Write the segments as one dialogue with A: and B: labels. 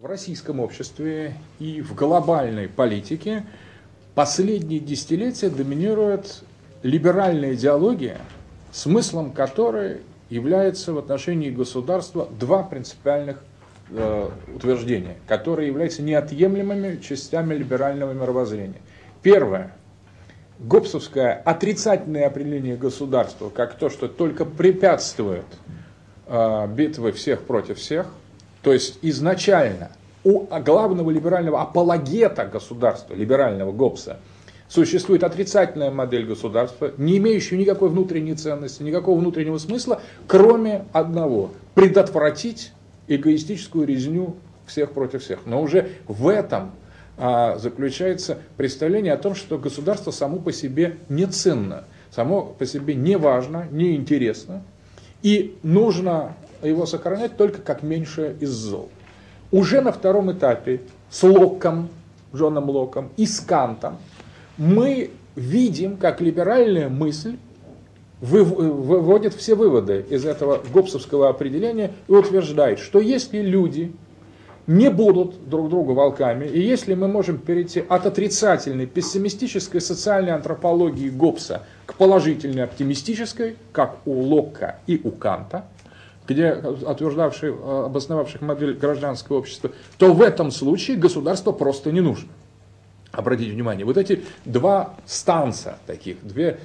A: В российском обществе и в глобальной политике последние десятилетия доминирует либеральная идеология, смыслом которой является в отношении государства два принципиальных утверждения, которые являются неотъемлемыми частями либерального мировоззрения. Первое. Гоббсовское отрицательное определение государства как то, что только препятствует битве всех против всех. То есть изначально у главного либерального апологета государства, либерального Гоббса, существует отрицательная модель государства, не имеющая никакой внутренней ценности, никакого внутреннего смысла, кроме одного – предотвратить эгоистическую резню всех против всех. Но уже в этом заключается представление о том, что государство само по себе не ценно, само по себе не важно, не интересно, и нужно его сохранять только как меньшее из зол. Уже на втором этапе с Локком, Джоном Локком и с Кантом мы видим, как либеральная мысль выводит все выводы из этого гоббсовского определения и утверждает, что если люди не будут друг другу волками, и если мы можем перейти от отрицательной, пессимистической социальной антропологии Гоббса к положительной, оптимистической, как у Локка и у Канта, где обосновавших модель гражданского общества, то в этом случае государство просто не нужно. Обратите внимание, вот эти два станса таких, две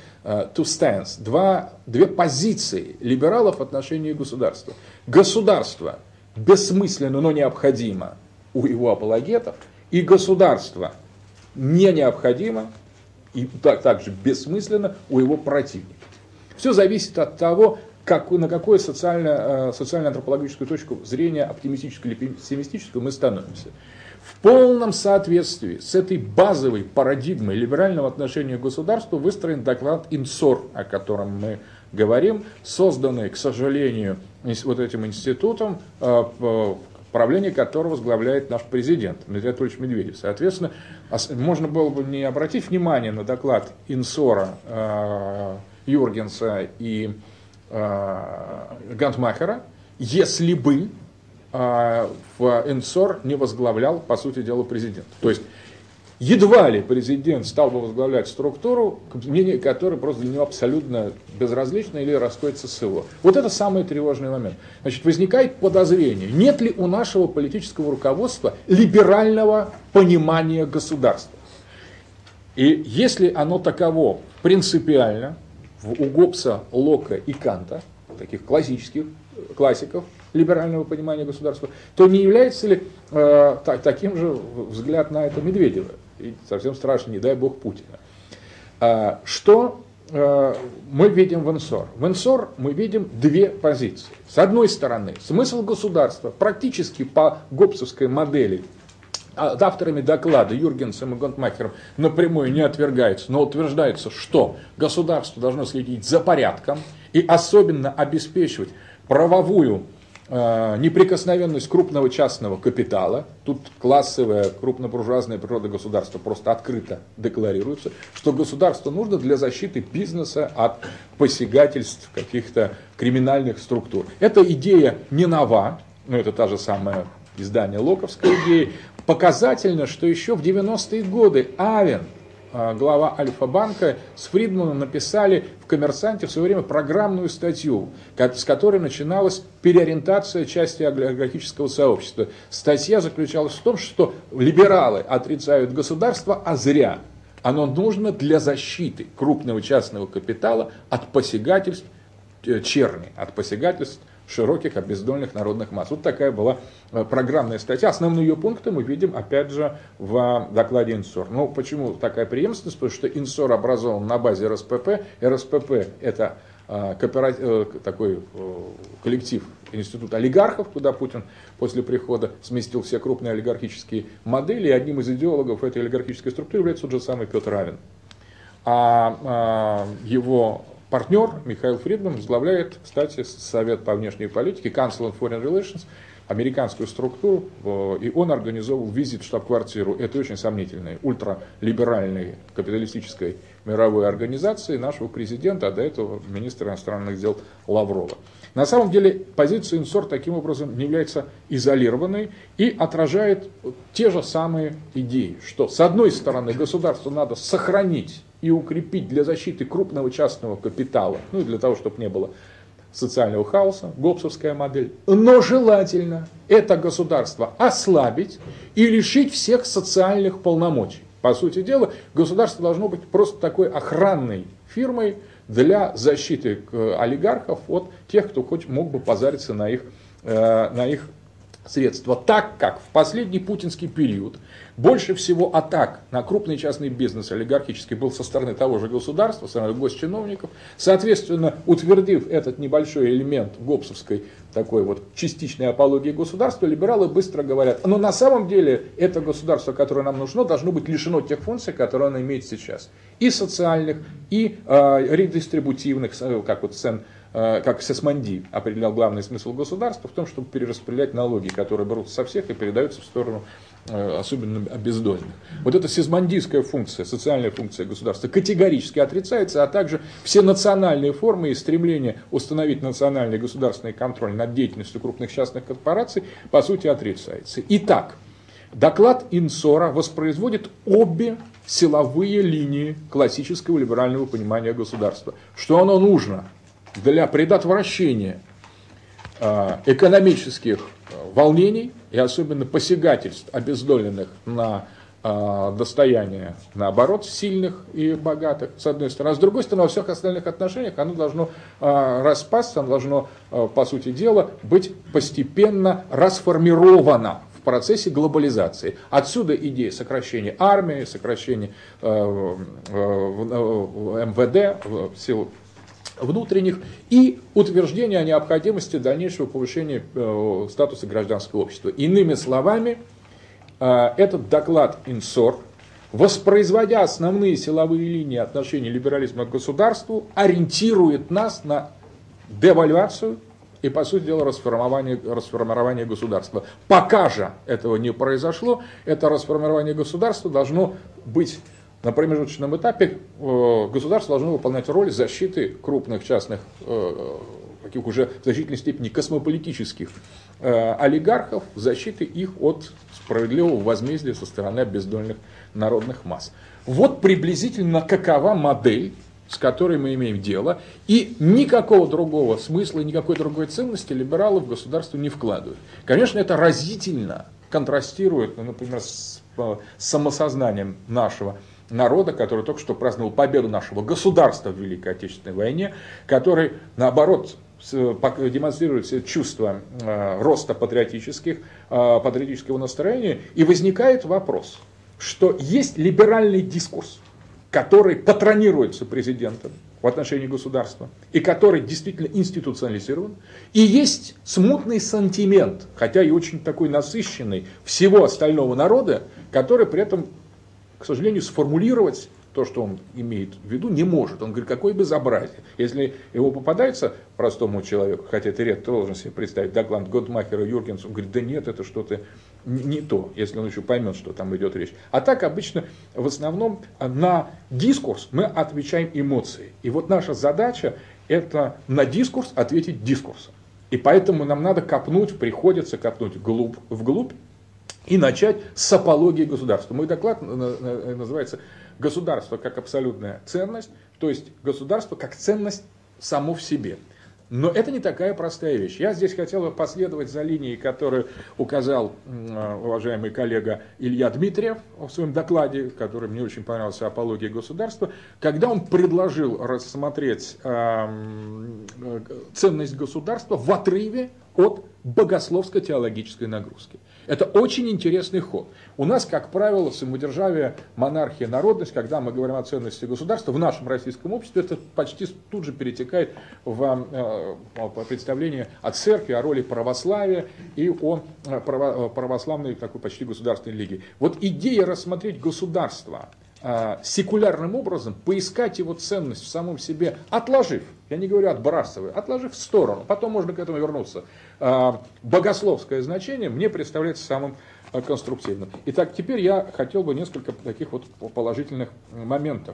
A: позиции либералов в отношении государства. Государство бессмысленно, но необходимо у его апологетов, и государство не необходимо и также бессмысленно у его противников. Все зависит от того, на какую социально-антропологическую точку зрения, оптимистическую или пессимистическую, мы становимся. В полном соответствии с этой базовой парадигмой либерального отношения к государству выстроен доклад Инсор, о котором мы говорим, созданный, к сожалению, вот этим институтом, правление которого возглавляет наш президент Дмитрий Анатольевич Медведев. Соответственно, можно было бы не обратить внимание на доклад Инсора, Юргенса и Гантмахера, если бы в Инсор не возглавлял, по сути дела, президент. То есть, едва ли президент стал бы возглавлять структуру, мнение которой просто для него абсолютно безразлично или расходится с его. Вот это самый тревожный момент. Значит, возникает подозрение, нет ли у нашего политического руководства либерального понимания государства. И если оно таково принципиально, у Гоббса, Локка и Канта, таких классиков либерального понимания государства, то не является ли таким же взгляд на это Медведева? И совсем страшно, не дай бог, Путина. Что мы видим в Инсор? В Инсор мы видим две позиции. С одной стороны, смысл государства практически по гоббсовской модели авторами доклада Юргенсом и Гантмахером напрямую не отвергается, но утверждается, что государство должно следить за порядком и особенно обеспечивать правовую неприкосновенность крупного частного капитала. Тут классовая крупнобуржуазная природа государства просто открыто декларируется, что государству нужно для защиты бизнеса от посягательств каких-то криминальных структур. Эта идея не нова, но это та же самая издание локковской идеи. Показательно, что еще в 90-е годы Авен, глава Альфа-банка, с Фридманом написали в «Коммерсанте» в свое время программную статью, с которой начиналась переориентация части олигархического сообщества. Статья заключалась в том, что либералы отрицают государство, а зря. Оно нужно для защиты крупного частного капитала от посягательств черни, от посягательств широких обездоленных народных масс. Вот такая была программная статья. Основные ее пункты мы видим, опять же, в докладе Инсор. Ну, почему такая преемственность? Потому что Инсор образован на базе РСПП. РСПП – это такой коллектив, институт олигархов, куда Путин после прихода сместил все крупные олигархические модели. И одним из идеологов этой олигархической структуры является тот же самый Петр Авен. А его партнер Михаил Фридман возглавляет, кстати, Совет по внешней политике, Council on Foreign Relations, американскую структуру, и он организовал визит в штаб-квартиру этой очень сомнительной, ультралиберальной капиталистической мировой организации нашего президента, а до этого министра иностранных дел Лаврова. На самом деле позиция ИНСОР таким образом не является изолированной и отражает те же самые идеи, что с одной стороны государству надо сохранить и укрепить для защиты крупного частного капитала, ну и для того, чтобы не было социального хаоса, гоббсовская модель, но желательно это государство ослабить и лишить всех социальных полномочий. По сути дела, государство должно быть просто такой охранной фирмой для защиты олигархов от тех, кто мог бы позариться на их средства. Так как в последний путинский период больше всего атак на крупный частный бизнес олигархический был со стороны того же государства, со стороны госчиновников, соответственно, утвердив этот небольшой элемент гоббсовской такой вот частичной апологии государства, либералы быстро говорят, но на самом деле это государство, которое нам нужно, должно быть лишено тех функций, которые оно имеет сейчас. И социальных, и редистрибутивных, как вот как Сесманди определял главный смысл государства в том, чтобы перераспределять налоги, которые берутся со всех и передаются в сторону особенно обездоленных. Вот эта сесмандийская функция, социальная функция государства категорически отрицается, а также все национальные формы и стремления установить национальный государственный контроль над деятельностью крупных частных корпораций по сути отрицается. Итак, доклад ИНСОРа воспроизводит обе силовые линии классического либерального понимания государства. Что оно нужно для предотвращения экономических волнений и особенно посягательств обездоленных на достояние, наоборот, сильных и богатых, с одной стороны. А с другой стороны, во всех остальных отношениях оно должно распасться, оно должно, по сути дела, быть постепенно расформировано в процессе глобализации. Отсюда идея сокращения армии, сокращения МВД, сил внутренних и утверждение о необходимости дальнейшего повышения статуса гражданского общества. Иными словами, этот доклад ИНСОР, воспроизводя основные силовые линии отношений либерализма к государству, ориентирует нас на девальвацию и, по сути дела, расформирование государства. Пока же этого не произошло, это расформирование государства должно быть на промежуточном этапе. Государство должно выполнять роль защиты крупных частных, таких уже в значительной степени космополитических олигархов, защиты их от справедливого возмездия со стороны обездоленных народных масс. Вот приблизительно какова модель, с которой мы имеем дело, и никакого другого смысла, никакой другой ценности либералы в государство не вкладывают. Конечно, это разительно контрастирует, например, с самосознанием нашего народа, который только что праздновал победу нашего государства в Великой Отечественной войне, который, наоборот, демонстрирует все чувства роста патриотического настроения, и возникает вопрос, что есть либеральный дискурс, который патронируется президентом в отношении государства, и который действительно институционализирован, и есть смутный сантимент, хотя и очень такой насыщенный всего остального народа, который при этом, к сожалению, сформулировать то, что он имеет в виду, не может. Он говорит, какое безобразие. Если его попадается простому человеку, хотя это редко, должен себе представить, доклад Годмахера и Юргенса, он говорит, да нет, это что-то не то, если он еще поймет, что там идет речь. А так обычно в основном на дискурс мы отвечаем эмоцией. И вот наша задача это на дискурс ответить дискурсом. И поэтому нам надо приходится копнуть вглубь и начать с апологии государства. Мой доклад называется «Государство как абсолютная ценность», то есть государство как ценность само в себе. Но это не такая простая вещь. Я здесь хотел последовать за линией, которую указал уважаемый коллега Илья Дмитриев в своем докладе, который мне очень понравился, «Апология государства», когда он предложил рассмотреть ценность государства в отрыве от богословско-теологической нагрузки. Это очень интересный ход. У нас, как правило, самодержавие, монархия, народность, когда мы говорим о ценности государства, в нашем российском обществе это почти тут же перетекает в представление о церкви, о роли православия и о православной такой почти государственной религии. Вот идея рассмотреть государство секулярным образом поискать его ценность в самом себе, отложив, я не говорю отбрасывая, отложив в сторону, потом можно к этому вернуться. Богословское значение мне представляется самым конструктивным. Итак, теперь я хотел бы несколько таких вот положительных моментов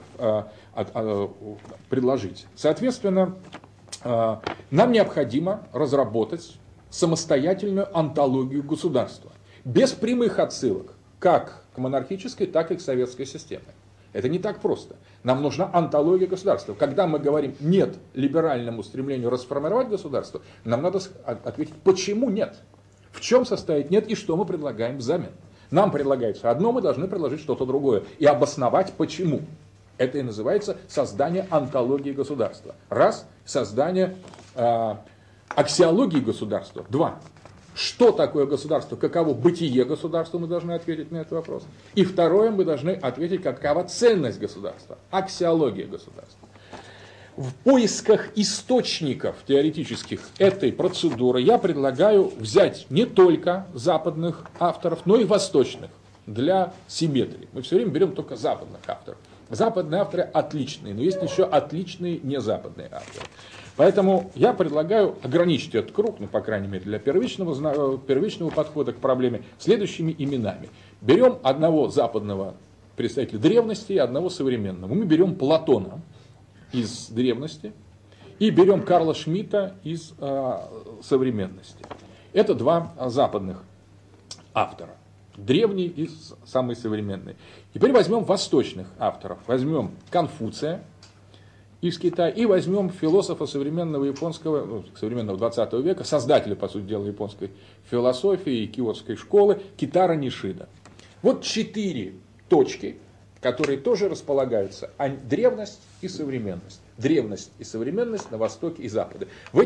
A: предложить. Соответственно, нам необходимо разработать самостоятельную онтологию государства, без прямых отсылок, как к монархической, так и к советской системе. Это не так просто. Нам нужна онтология государства. Когда мы говорим «нет» либеральному стремлению расформировать государство, нам надо ответить, почему нет, в чем состоит нет и что мы предлагаем взамен. Нам предлагается одно, мы должны предложить что-то другое и обосновать почему. Это и называется создание онтологии государства. Раз, создание аксиологии государства. Два, что такое государство, каково бытие государства, мы должны ответить на этот вопрос. И второе, мы должны ответить, какова ценность государства, аксиология государства. В поисках источников теоретических этой процедуры я предлагаю взять не только западных авторов, но и восточных для симметрии. Мы все время берем только западных авторов. Западные авторы отличные, но есть еще отличные незападные авторы. Поэтому я предлагаю ограничить этот круг, ну, по крайней мере, для первичного подхода к проблеме, следующими именами. Берем одного западного представителя древности и одного современного. Мы берем Платона из древности и берем Карла Шмидта из современности. Это два западных автора. Древний и самый современный. Теперь возьмем восточных авторов. Возьмем Конфуция из Китая и возьмем философа современного японского, ну, современного 20 века, создателя, по сути дела, японской философии и киотской школы Китара Нишида. Вот 4 точки, которые тоже располагаются, древность и современность. Древность и современность на Востоке и Западе. В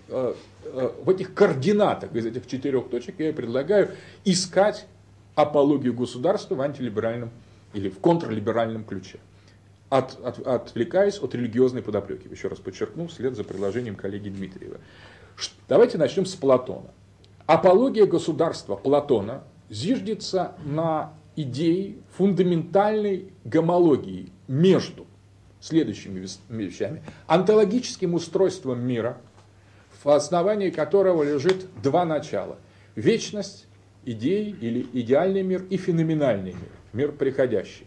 A: этих координатах из этих 4 точек я и предлагаю искать апологию государства в антилиберальном или в контрлиберальном ключе, отвлекаясь от религиозной подоплеки. Еще раз подчеркну, вслед за предложением коллеги Дмитриева. Давайте начнем с Платона. Апология государства Платона зиждется на идее фундаментальной гомологии между следующими вещами. Онтологическим устройством мира, в основании которого лежит два начала. Вечность идеи или идеальный мир и феноменальный мир, мир приходящий.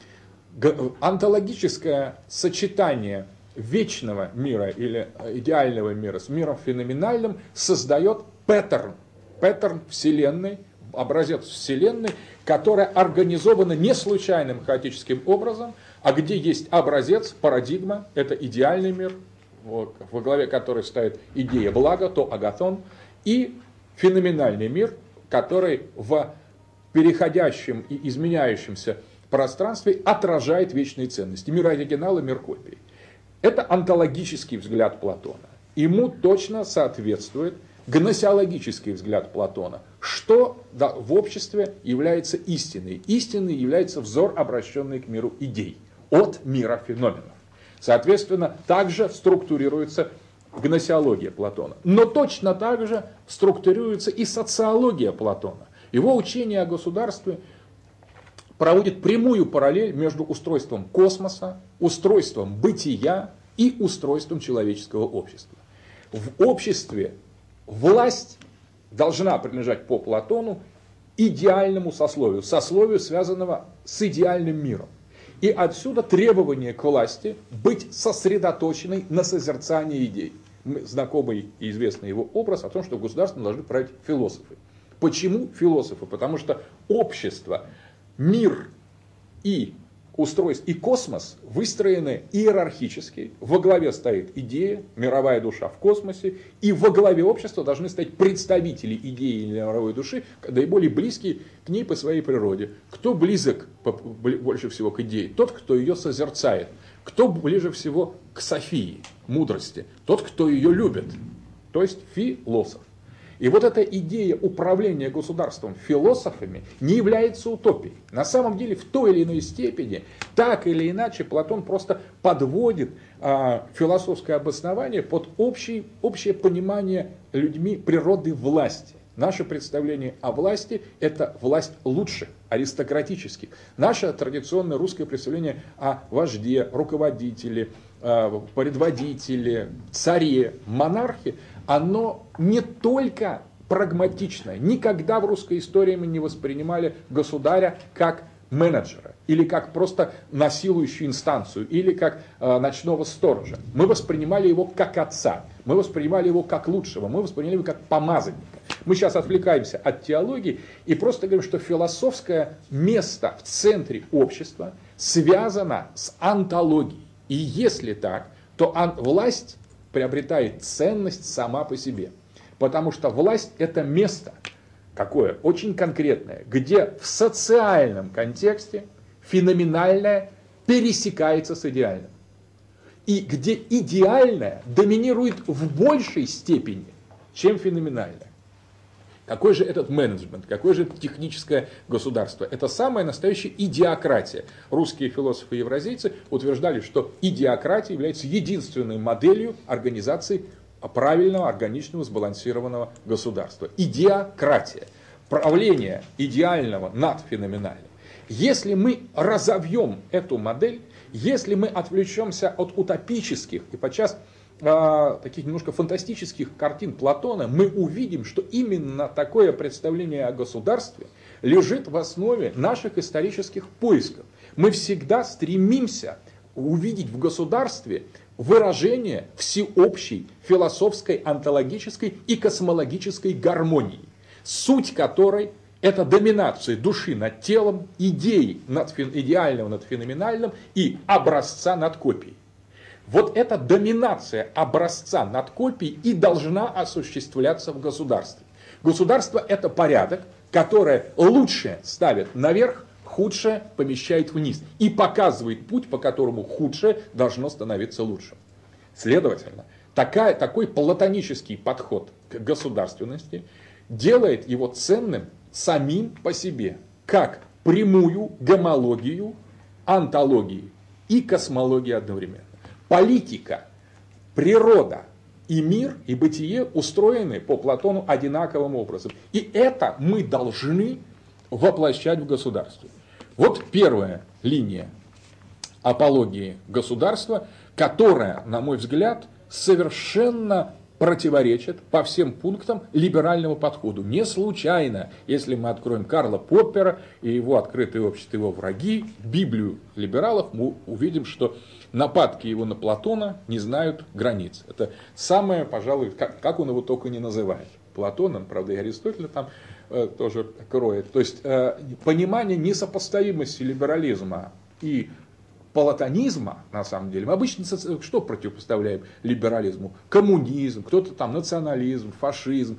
A: Онтологическое сочетание вечного мира или идеального мира с миром феноменальным создает паттерн Вселенной, образец Вселенной, которая организована не случайным хаотическим образом, а где есть образец, парадигма, это идеальный мир, во главе которой стоит идея блага, то агатон, и феноменальный мир, который в переходящем и изменяющемся пространстве отражает вечные ценности. Мир оригинала, мир копии. Это онтологический взгляд Платона. Ему точно соответствует гносеологический взгляд Платона. Что в обществе является истиной? Истиной является взор, обращенный к миру идей, от мира феноменов. Соответственно, также структурируется гносеология Платона. Но точно так же структурируется и социология Платона. Его учение о государстве проводит прямую параллель между устройством космоса, устройством бытия и устройством человеческого общества. В обществе власть должна принадлежать по Платону идеальному сословию, связанного с идеальным миром. И отсюда требование к власти быть сосредоточенной на созерцании идей. Знакомый и известный его образ о том, что государством должны править философы. Почему философы? Потому что общество, мир и устройство, и космос выстроены иерархически. Во главе стоит идея, мировая душа в космосе, и во главе общества должны стоять представители идеи или мировой души, наиболее близкие к ней по своей природе. Кто близок больше всего к идее? Тот, кто ее созерцает. Кто ближе всего к Софии, мудрости? Тот, кто ее любит, то есть философ. И вот эта идея управления государством философами не является утопией. На самом деле, в той или иной степени, так или иначе, Платон просто подводит философское обоснование под общее понимание людьми природы власти. Наше представление о власти – это власть лучших, аристократических. Наше традиционное русское представление о вожде, руководителе, предводителе, царе, монархе, оно не только прагматичное. Никогда в русской истории мы не воспринимали государя как менеджера, или как просто насилующую инстанцию, или как ночного сторожа. Мы воспринимали его как отца, мы воспринимали его как лучшего, мы воспринимали его как помазанника. Мы сейчас отвлекаемся от теологии и просто говорим, что философское место в центре общества связано с онтологией. И если так, то власть приобретает ценность сама по себе. Потому что власть – это место, какое? Очень конкретное, где в социальном контексте феноменальное пересекается с идеальным. И где идеальное доминирует в большей степени, чем феноменальное. Какой же этот менеджмент, какое же это техническое государство? Это самая настоящая идеократия. Русские философы-евразийцы утверждали, что идеократия является единственной моделью организации правильного, органичного, сбалансированного государства. Идеократия. Правление идеального над феноменальным. Если мы разовьем эту модель, если мы отвлечемся от утопических и подчас таких немножко фантастических картин Платона, мы увидим, что именно такое представление о государстве лежит в основе наших исторических поисков. Мы всегда стремимся увидеть в государстве выражение всеобщей философской, онтологической и космологической гармонии, суть которой – это доминация души над телом, идеи идеального над феноменальным и образца над копией. Вот эта доминация образца над копией и должна осуществляться в государстве. Государство – это порядок, которое лучшее ставит наверх, худшее помещает вниз и показывает путь, по которому худшее должно становиться лучшим. Следовательно, такой платонический подход к государственности делает его ценным самим по себе, как прямую гомологию, онтологии и космологии одновременно. Политика, природа и мир, и бытие устроены по Платону одинаковым образом. И это мы должны воплощать в государстве. Вот первая линия апологии государства, которая, на мой взгляд, совершенно противоречит по всем пунктам либеральному подходу. Не случайно, если мы откроем Карла Поппера и его «Открытое общество, его враги», Библию либералов, мы увидим, что нападки его на Платона не знают границ. Это самое, пожалуй, как он его только не называет. Платон, он, правда, и Аристотеля там тоже кроет. То есть понимание несопоставимости либерализма и платонизма, на самом деле, мы обычно что противопоставляем либерализму? Коммунизм, кто-то там национализм, фашизм,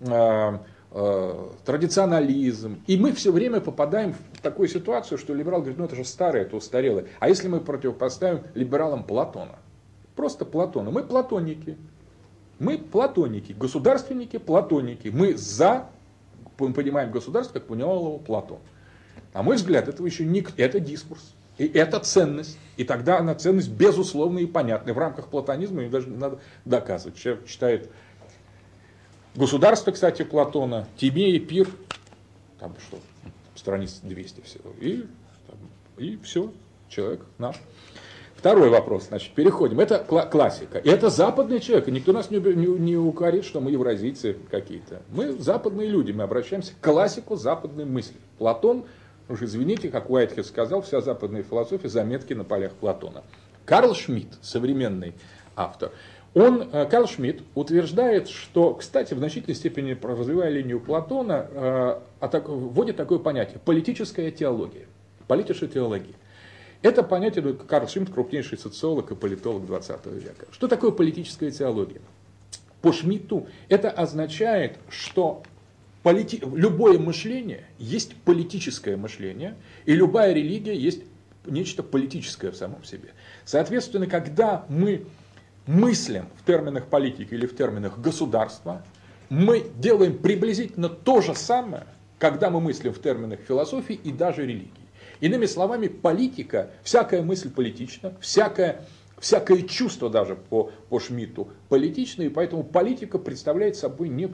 A: традиционализм. И мы все время попадаем в такую ситуацию, что либерал говорит, ну это же старое, это устарелое. А если мы противопоставим либералам Платона? Просто Платона. Мы платоники. Мы платоники, государственники, платоники. Мы понимаем государство, как понимал его Платон. На мой взгляд, этого еще не... Это дискурс. И это ценность. И тогда она ценность безусловная и понятная. В рамках платонизма ее даже не надо доказывать. Человек читает «Государство», кстати, Платона, «Тимея», «Пир», там что, страниц 200 всего. И все, человек наш. Второй вопрос, значит, переходим. Это классика. И это западный человек. И никто нас не укорит, что мы евразийцы какие-то. Мы западные люди, мы обращаемся к классику западной мысли. Платон, уж извините, как Уайтхед сказал, вся западная философия заметки на полях Платона. Карл Шмидт, современный автор, Карл Шмидт утверждает, что, кстати, в значительной степени развивая линию Платона, вводит такое понятие – политическая теология. Политическая теология. Это понятие Карл Шмидт, крупнейший социолог и политолог 20 века. Что такое политическая теология? По Шмидту это означает, что любое мышление есть политическое мышление, и любая религия есть нечто политическое в самом себе. Соответственно, когда мы мыслим в терминах политики или в терминах государства, мы делаем приблизительно то же самое, когда мы мыслим в терминах философии и даже религии. Иными словами, политика, всякая мысль политична, всякое чувство даже по Шмидту политично, и поэтому политика представляет собой некую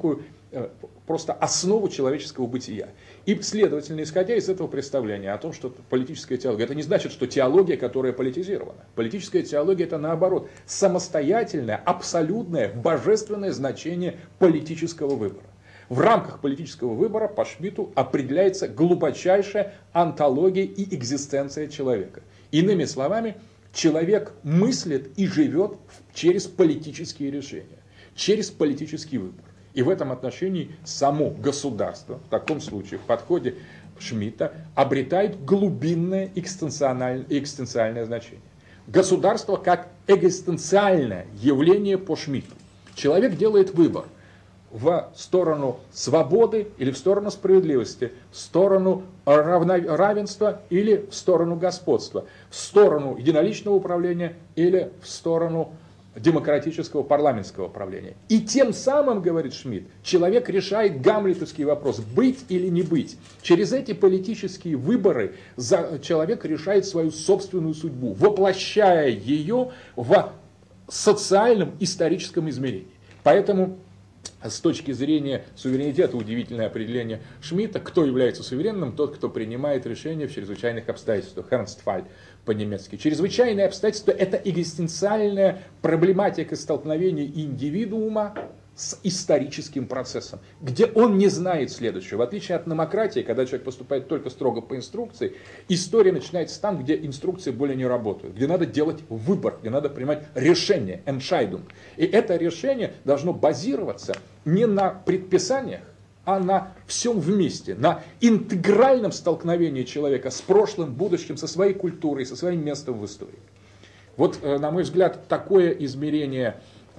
A: просто основу человеческого бытия. И, следовательно, исходя из этого представления о том, что политическая теология, это не значит, что теология, которая политизирована. Политическая теология – это, наоборот, самостоятельное, абсолютное, божественное значение политического выбора. В рамках политического выбора по Шмидту определяется глубочайшая онтология и экзистенция человека. Иными словами, человек мыслит и живет через политические решения, через политический выбор. И в этом отношении само государство, в таком случае, в подходе Шмидта, обретает глубинное экзистенциальное значение. Государство как экзистенциальное явление по Шмидту. Человек делает выбор в сторону свободы или в сторону справедливости, в сторону равенства или в сторону господства, в сторону единоличного управления или в сторону демократического парламентского управления. И тем самым, говорит Шмидт, человек решает гамлетовский вопрос, быть или не быть. Через эти политические выборы человек решает свою собственную судьбу, воплощая ее в социальном историческом измерении. Поэтому с точки зрения суверенитета удивительное определение Шмидта: кто является суверенным? Тот, кто принимает решения в чрезвычайных обстоятельствах. Ernstfall по-немецки. Чрезвычайные обстоятельства – это экзистенциальная проблематика столкновения индивидуума с историческим процессом, где он не знает следующего. В отличие от номократии, когда человек поступает только строго по инструкции, история начинается там, где инструкции более не работают, где надо делать выбор, где надо принимать решение, Entscheidung. И это решение должно базироваться не на предписаниях, а на всем вместе, на интегральном столкновении человека с прошлым, будущим, со своей культурой, со своим местом в истории. Вот, на мой взгляд, такое измерение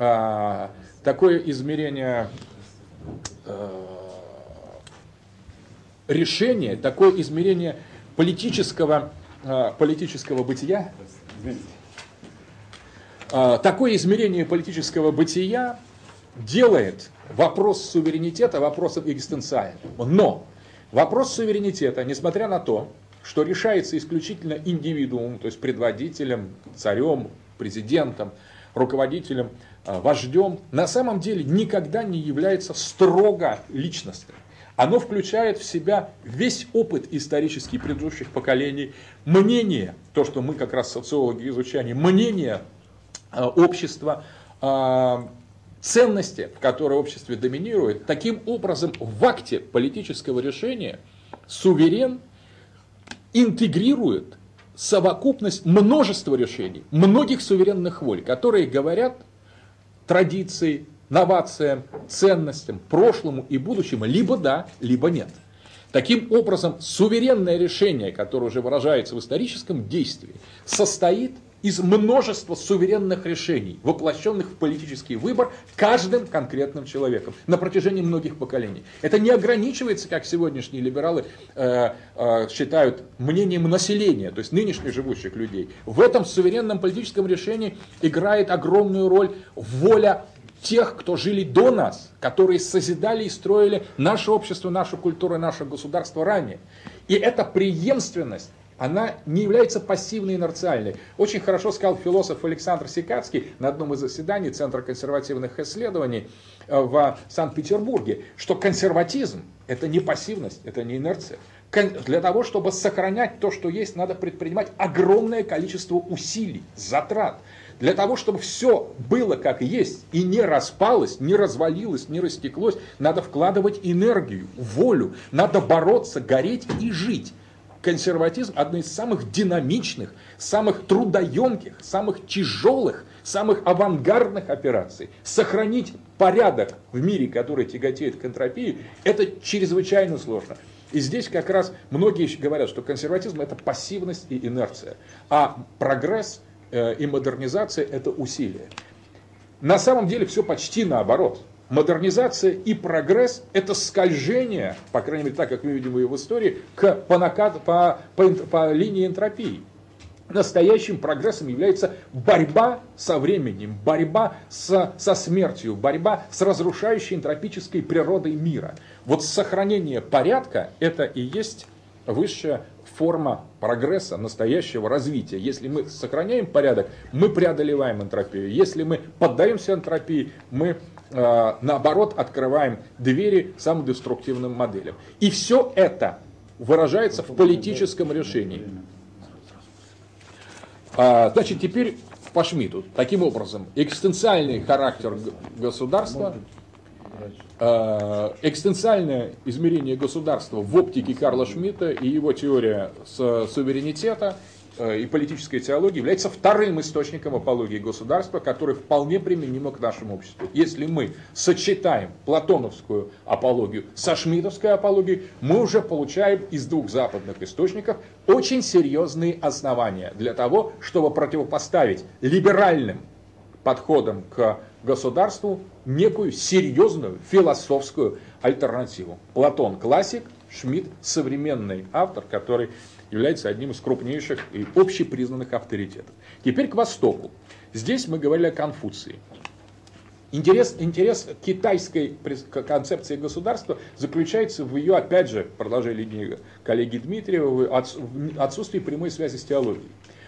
A: решения, такое измерение политического бытия, такое измерение политического бытия делает вопрос суверенитета вопросом экзистенциальным. Но вопрос суверенитета, несмотря на то, что решается исключительно индивидуумом, то есть предводителем, царем, президентом, руководителем, вождем, на самом деле никогда не является строго личностным. Оно включает в себя весь опыт исторический предыдущих поколений, мнение, то, что мы как раз социологи изучаем, мнение общества, ценности, в которые обществе доминирует. Таким образом, в акте политического решения суверен интегрирует совокупность множества решений, многих суверенных воль, которые говорят традиции, новациям, ценностям, прошлому и будущему либо да, либо нет. Таким образом, суверенное решение, которое уже выражается в историческом действии, состоит из множества суверенных решений, воплощенных в политический выбор каждым конкретным человеком на протяжении многих поколений. Это не ограничивается, как сегодняшние либералы считают, мнением населения, то есть нынешних живущих людей. В этом суверенном политическом решении играет огромную роль воля тех, кто жили до нас, которые созидали и строили наше общество, нашу культуру, наше государство ранее. И эта преемственность, она не является пассивной, инерциальной. Очень хорошо сказал философ Александр Сикацкий на одном из заседаний Центра консервативных исследований в Санкт-Петербурге, что консерватизм – это не пассивность, это не инерция. Для того, чтобы сохранять то, что есть, надо предпринимать огромное количество усилий, затрат. Для того, чтобы все было как есть и не распалось, не развалилось, не растеклось, надо вкладывать энергию, волю, надо бороться, гореть и жить. Консерватизм – одна из самых динамичных, самых трудоемких, самых тяжелых, самых авангардных операций. Сохранить порядок в мире, который тяготеет к энтропии, это чрезвычайно сложно. И здесь как раз многие говорят, что консерватизм – это пассивность и инерция, а прогресс и модернизация – это усилие. На самом деле все почти наоборот. Модернизация и прогресс – это скольжение, по крайней мере так, как мы видим ее в истории, по линии энтропии. Настоящим прогрессом является борьба со временем, борьба со смертью, борьба с разрушающей энтропической природой мира. Вот сохранение порядка – это и есть высшая форма прогресса, настоящего развития. Если мы сохраняем порядок, мы преодолеваем энтропию. Если мы поддаемся энтропии, мы наоборот, открываем двери самодеструктивным моделям. И все это выражается в политическом решении. Значит, теперь по Шмидту. Таким образом, экзистенциальный характер государства, экзистенциальное измерение государства в оптике Карла Шмидта и его теория суверенитета и политическая теология является вторым источником апологии государства, который вполне применим к нашему обществу. Если мы сочетаем платоновскую апологию со шмидтовской апологией, мы уже получаем из двух западных источников очень серьезные основания для того, чтобы противопоставить либеральным подходам к государству некую серьезную философскую альтернативу. Платон классик, Шмидт современный автор, который является одним из крупнейших и общепризнанных авторитетов. Теперь к Востоку. Здесь мы говорили о Конфуции. Интерес китайской концепции государства заключается в ее, опять же, продолжая линию коллеги Дмитриева, отсутствии прямой связи с теологией.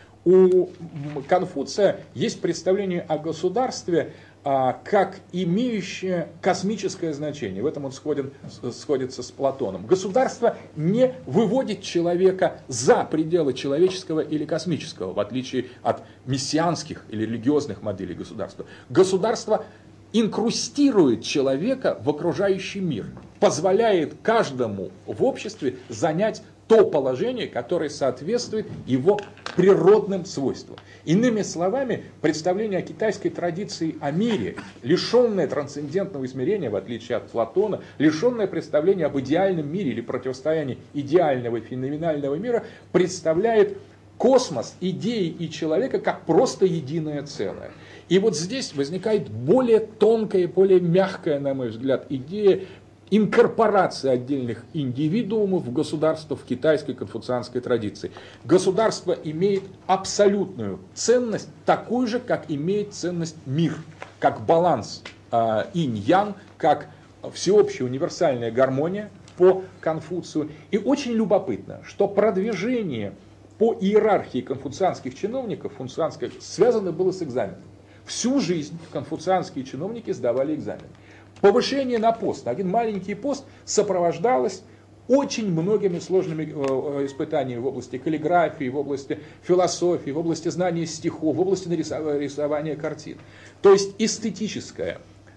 A: У Конфуция есть представление о государстве как имеющее космическое значение. В этом он сходится с Платоном. Государство не выводит человека за пределы человеческого или космического, в отличие от мессианских или религиозных моделей государства. Государство инкрустирует человека в окружающий мир, позволяет каждому в обществе занять то положение, которое соответствует его природным свойствам. Иными словами, представление о китайской традиции о мире, лишенное трансцендентного измерения, в отличие от Платона, лишенное представления об идеальном мире или противостоянии идеального и феноменального мира, представляет космос, идеи и человека как просто единое целое. И вот здесь возникает более тонкая, более мягкая, на мой взгляд, идея инкорпорации отдельных индивидуумов в государство в китайской конфуцианской традиции. Государство имеет абсолютную ценность, такую же, как имеет ценность мир, как баланс инь-ян, как всеобщая универсальная гармония по Конфуцию. И очень любопытно, что продвижение по иерархии конфуцианских чиновников связано было с экзаменом. Всю жизнь конфуцианские чиновники сдавали экзамен. Повышение на пост, один маленький пост, сопровождалось очень многими сложными испытаниями в области каллиграфии, в области философии, в области знания стихов, в области рисования картин. То есть эстетическая,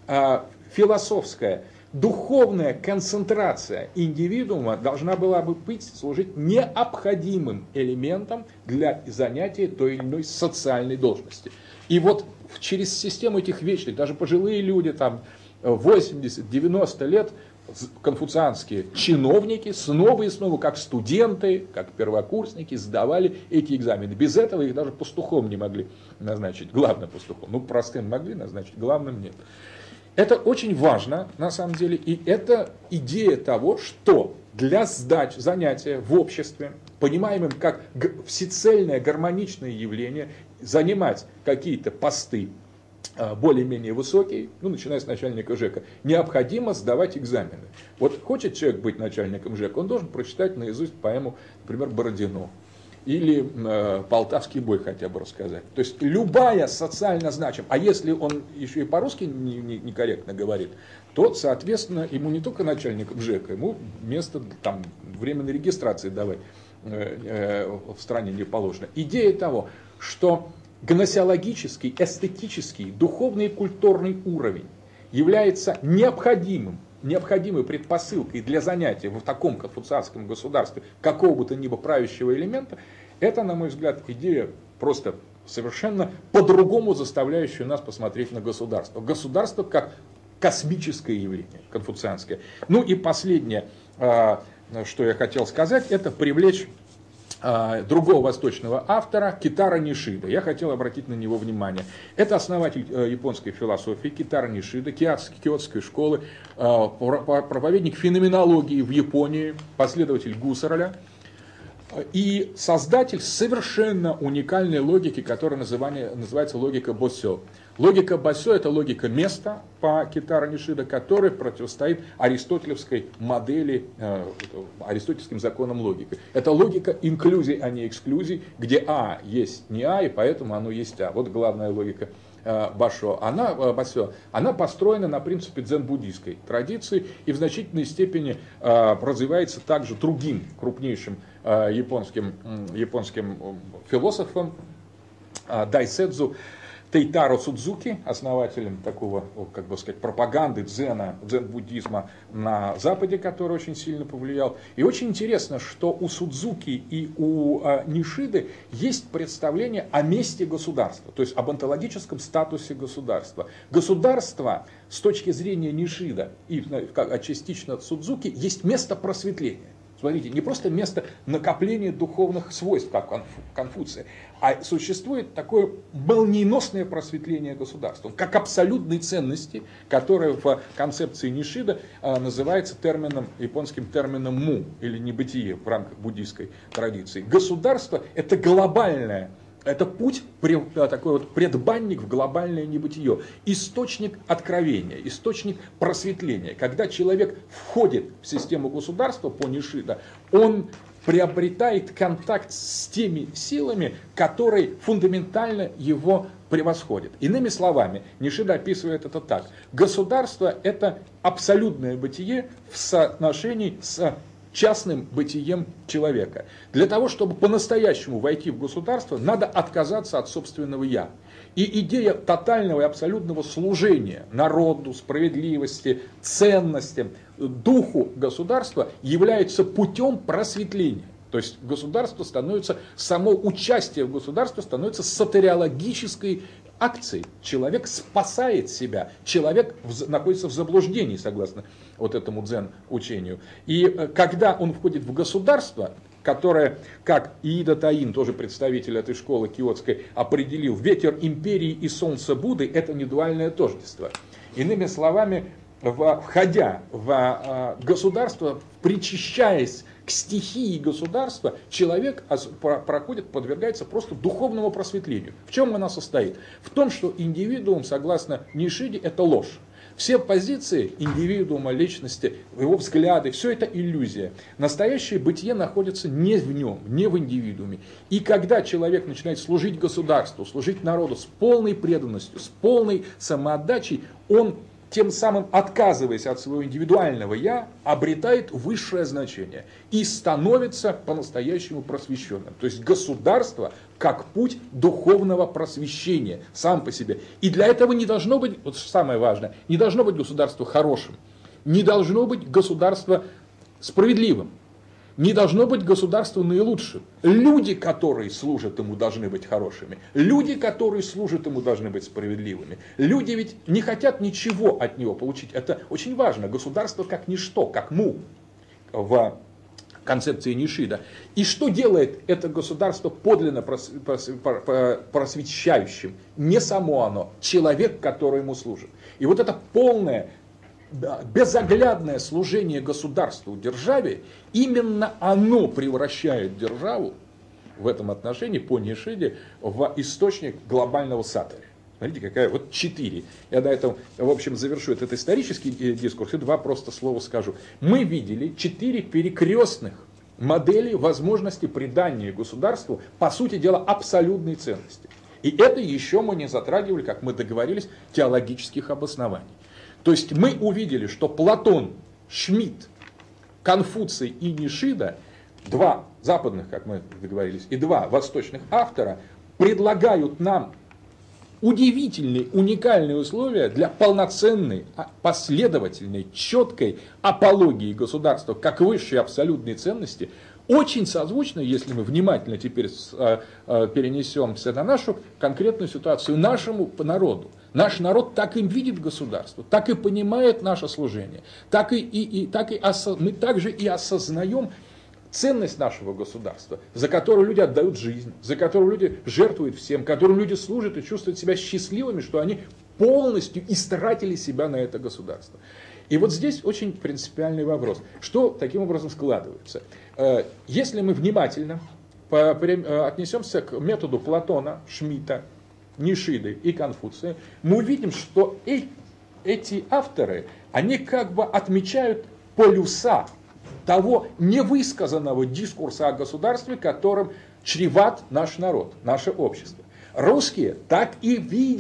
A: философская, духовная концентрация индивидуума должна была бы служить необходимым элементом для занятия той или иной социальной должности. И вот через систему этих вечных, даже пожилые люди, там, 80-90 лет, конфуцианские чиновники снова и снова, как студенты, как первокурсники, сдавали эти экзамены. Без этого их даже пастухом не могли назначить, главным пастухом. Ну, простым могли назначить, главным нет. Это очень важно, на самом деле, и это идея того, что для занятия в обществе, понимаемым как всецельное гармоничное явление, занимать какие-то посты более-менее высокие, ну, начиная с начальника ЖЭКа, необходимо сдавать экзамены. Вот хочет человек быть начальником ЖЭКа, он должен прочитать наизусть поэму, например, Бородино. Или Полтавский бой хотя бы рассказать. То есть любая социально значимая, а если он еще и по-русски некорректно говорит, то, соответственно, ему не только начальником ЖЭКа, ему место там, временной регистрации давать в стране не положено. Идея того, что гносеологический, эстетический, духовный и культурный уровень является необходимой предпосылкой для занятия в таком конфуцианском государстве какого бы то ни было правящего элемента, это, на мой взгляд, идея просто совершенно по-другому заставляющая нас посмотреть на государство. Государство как космическое явление, конфуцианское. Ну и последнее, что я хотел сказать, это привлечь другого восточного автора, Китара Нишида. Я хотел обратить на него внимание. Это основатель японской философии Китара Нишида, киотской школы, проповедник феноменологии в Японии, последователь Гуссерля и создатель совершенно уникальной логики, которая называется логика Босё. Логика Босё – это логика места по Китара Нишида, которая противостоит аристотелевской модели, аристотельским законам логики. Это логика инклюзий, а не эксклюзий, где А есть не А, и поэтому оно есть А. Вот главная логика Басё, она построена на принципе дзен-буддийской традиции и в значительной степени развивается также другим крупнейшим японским философом Дайседзу Тейтаро Судзуки, основателем такого, как бы сказать, пропаганды дзен-буддизма на Западе, который очень сильно повлиял. И очень интересно, что у Судзуки и у Нишиды есть представление о месте государства, то есть об онтологическом статусе государства. Государство с точки зрения Нишида и частично Судзуки есть место просветления. Смотрите, не просто место накопления духовных свойств, как Конфуция, а существует такое молниеносное просветление государства, как абсолютной ценности, которая в концепции Нишида называется японским термином му, или небытие в рамках буддийской традиции. Государство – это глобальное. Это путь, такой вот предбанник в глобальное небытие, источник откровения, источник просветления. Когда человек входит в систему государства по Нишида, он приобретает контакт с теми силами, которые фундаментально его превосходят. Иными словами, Нишида описывает это так. Государство – это абсолютное бытие в соотношении с частным бытием человека. Для того, чтобы по-настоящему войти в государство, надо отказаться от собственного «я». И идея тотального и абсолютного служения народу, справедливости, ценностям, духу государства является путем просветления. То есть государство становится, само участие в государстве становится сатериологической акцией. Человек спасает себя, человек находится в заблуждении, согласно вот этому дзен-учению. И когда он входит в государство, которое, как Иида Таин, тоже представитель этой школы киотской, определил, ветер империи и солнце Будды – это не дуальное тождество. Иными словами, входя в государство, причащаясь к стихии государства, человек подвергается просто духовному просветлению. В чем она состоит? В том, что индивидуум, согласно Нишиде, это ложь. Все позиции индивидуума, личности, его взгляды, все это иллюзия. Настоящее бытие находится не в нем, не в индивидууме. И когда человек начинает служить государству, служить народу с полной преданностью, с полной самоотдачей, он, тем самым отказываясь от своего индивидуального «я», обретает высшее значение и становится по-настоящему просвещенным. То есть государство как путь духовного просвещения сам по себе. И для этого не должно быть, вот самое важное, не должно быть государство хорошим, не должно быть государство справедливым, не должно быть государство наилучшим. Люди, которые служат ему, должны быть хорошими. Люди, которые служат ему, должны быть справедливыми. Люди ведь не хотят ничего от него получить. Это очень важно. Государство как ничто, как му в концепции Нишида. И что делает это государство подлинно просвещающим? Не само оно, человек, который ему служит. И вот это полное, безоглядное служение государству, державе, именно оно превращает державу в этом отношении по Нишиде в источник глобального сатори. Смотрите, какая вот 4. Я на этом, в общем, завершу этот исторический дискурс и 2 просто слова скажу. Мы видели 4 перекрестных модели возможности придания государству, по сути дела, абсолютной ценности. И это еще мы не затрагивали, как мы договорились, теологических обоснований. То есть мы увидели, что Платон, Шмидт, Конфуций и Нишида, 2 западных, как мы договорились, и 2 восточных автора, предлагают нам удивительные, уникальные условия для полноценной, последовательной, четкой апологии государства как высшей абсолютной ценности, очень созвучно, если мы внимательно теперь перенесемся на нашу конкретную ситуацию, нашему народу. Наш народ так и видит государство, так и понимает наше служение, мы также и осознаем ценность нашего государства, за которую люди отдают жизнь, за которую люди жертвуют всем, которым люди служат и чувствуют себя счастливыми, что они полностью истратили себя на это государство. И вот здесь очень принципиальный вопрос. Что таким образом складывается? Если мы внимательно отнесемся к методу Платона, Шмидта, Нишиды и Конфуция, мы увидим, что эти авторы, они как бы отмечают полюса того невысказанного дискурса о государстве, которым чреват наш народ, наше общество. Русские так и видят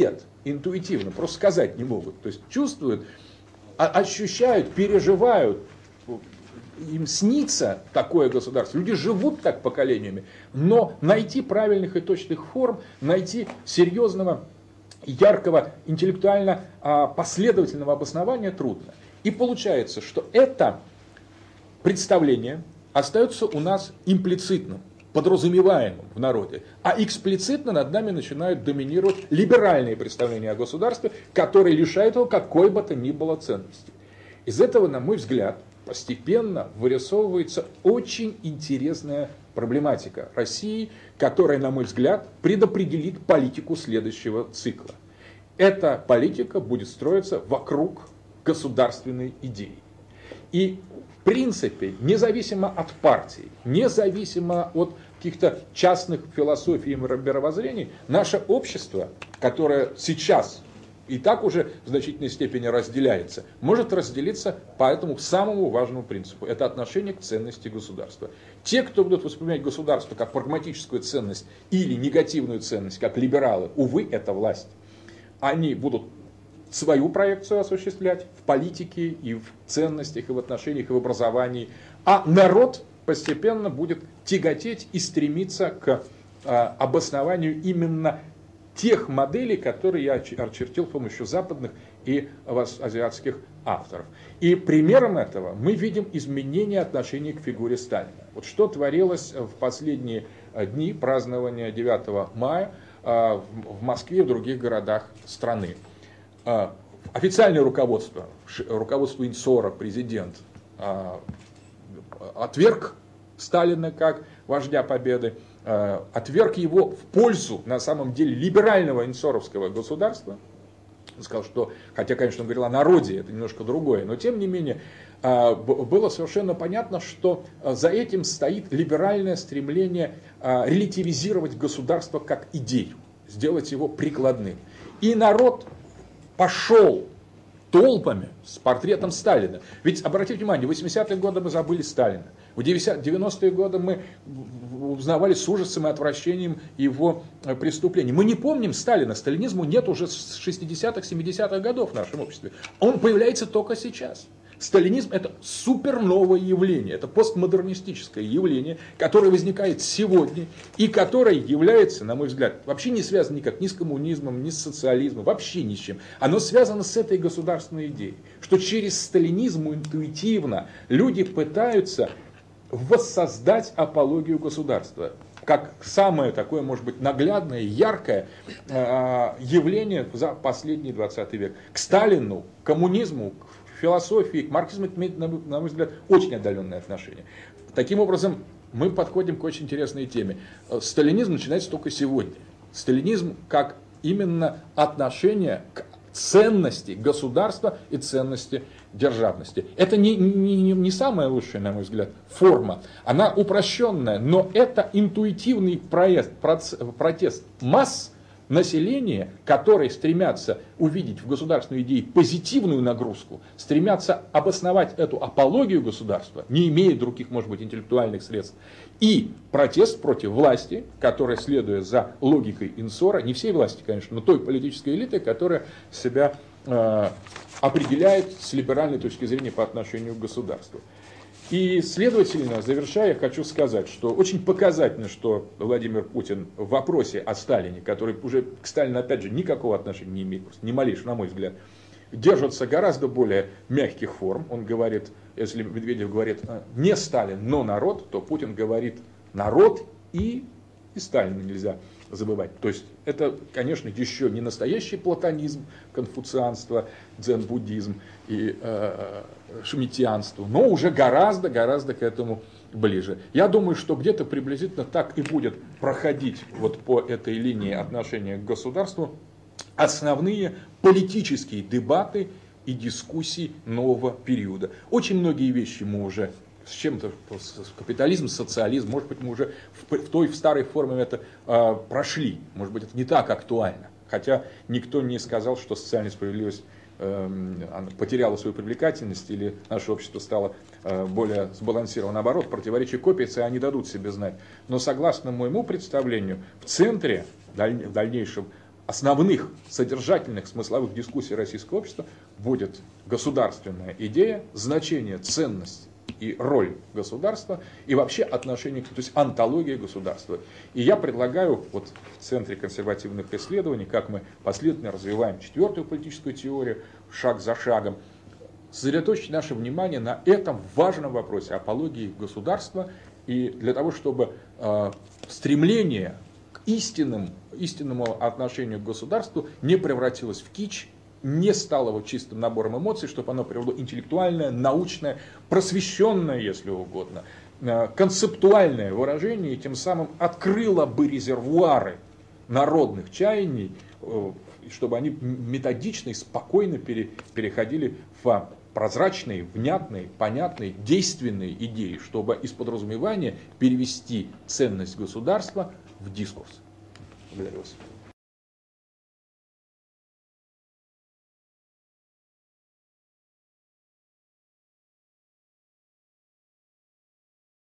A: интуитивно, просто сказать не могут. То есть чувствуют, ощущают, переживают, им снится такое государство. Люди живут так поколениями, но найти правильных и точных форм, найти серьезного, яркого, интеллектуально последовательного обоснования трудно. И получается, что это представление остается у нас имплицитным, подразумеваемым в народе, а эксплицитно над нами начинают доминировать либеральные представления о государстве, которые лишают его какой бы то ни было ценности. Из этого, на мой взгляд, постепенно вырисовывается очень интересная проблематика России, которая, на мой взгляд, предопределит политику следующего цикла. Эта политика будет строиться вокруг государственной идеи. И в принципе, независимо от партий, независимо от каких-то частных философий и мировоззрений, наше общество, которое сейчас и так уже в значительной степени разделяется, может разделиться по этому самому важному принципу. Это отношение к ценности государства. Те, кто будут воспринимать государство как прагматическую ценность или негативную ценность, как либералы, увы, это власть, они будут свою проекцию осуществлять в политике, и в ценностях, и в отношениях, и в образовании. А народ постепенно будет тяготеть и стремиться к обоснованию именно тех моделей, которые я очертил с помощью западных и азиатских авторов. И примером этого мы видим изменение отношений к фигуре Сталина. Вот что творилось в последние дни празднования 9 мая в Москве и в других городах страны. Официальное руководство ИНСОРа, президент, отверг Сталина как вождя победы, отверг его в пользу, на самом деле, либерального инсоровского государства. Он сказал, что, хотя, конечно, он говорил о народе, это немножко другое, но тем не менее было совершенно понятно, что за этим стоит либеральное стремление релятивизировать государство как идею, сделать его прикладным. И народ пошел толпами с портретом Сталина. Ведь, обратите внимание, в 80-е годы мы забыли Сталина. В 90-е годы мы узнавали с ужасом и отвращением его преступлений. Мы не помним Сталина. Сталинизму нет уже с 60-х, 70-х годов в нашем обществе. Он появляется только сейчас. Сталинизм — это суперновое явление, это постмодернистическое явление, которое возникает сегодня и которое является, на мой взгляд, вообще не связано никак ни с коммунизмом, ни с социализмом, вообще ни с чем. Оно связано с этой государственной идеей, что через сталинизм интуитивно люди пытаются воссоздать апологию государства, как самое такое, может быть, наглядное, яркое явление за последний 20 век. К Сталину, к коммунизму, к философии, к марксизму имеет, на мой взгляд, очень отдаленное отношение. Таким образом, мы подходим к очень интересной теме. Сталинизм начинается только сегодня. Сталинизм как именно отношение к ценности государства и ценности державности. Это не самая лучшая, на мой взгляд, форма. Она упрощенная, но это интуитивный протест масс населения, которые стремятся увидеть в государственной идее позитивную нагрузку, стремятся обосновать эту апологию государства, не имея других, может быть, интеллектуальных средств, и протест против власти, которая, следуя за логикой Инсора, не всей власти, конечно, но той политической элиты, которая себя определяет с либеральной точки зрения по отношению к государству. И, следовательно, завершая, хочу сказать, что очень показательно, что Владимир Путин в вопросе о Сталине, который уже к Сталину, опять же, никакого отношения не имеет, ни малейшего, на мой взгляд, держится гораздо более мягких форм. Он говорит, если Медведев говорит не Сталин, но народ, то Путин говорит народ и Сталина нельзя забывать. То есть это, конечно, еще не настоящий платонизм, конфуцианство, дзен-буддизм и шмидтианство, но уже гораздо к этому ближе. Я думаю, что где-то приблизительно так и будет проходить вот по этой линии отношения к государству основные политические дебаты и дискуссии нового периода. Очень многие вещи мы уже с чем-то, капитализм, социализм, может быть, мы уже в старой форме это прошли, может быть, это не так актуально. Хотя никто не сказал, что социальная справедливость потеряла свою привлекательность или наше общество стало более сбалансировано. Наоборот, противоречия копятся, и они дадут себе знать. Но согласно моему представлению, в центре в дальнейшем основных содержательных смысловых дискуссий российского общества будет государственная идея, значение, ценность и роль государства и вообще отношение, то есть онтология государства. И я предлагаю вот в Центре консервативных исследований, как мы последовательно развиваем четвертую политическую теорию, шаг за шагом, сосредоточить наше внимание на этом важном вопросе апологии государства, и для того, чтобы стремление к истинному отношению к государству не превратилось в кич, не стало вот чистым набором эмоций, чтобы оно привело интеллектуальное, научное, просвещенное, если угодно, концептуальное выражение, и тем самым открыло бы резервуары народных чаяний, чтобы они методично и спокойно переходили в прозрачные, внятные, понятные, действенные идеи, чтобы из подразумевания перевести ценность государства в дискурс. Благодарю вас.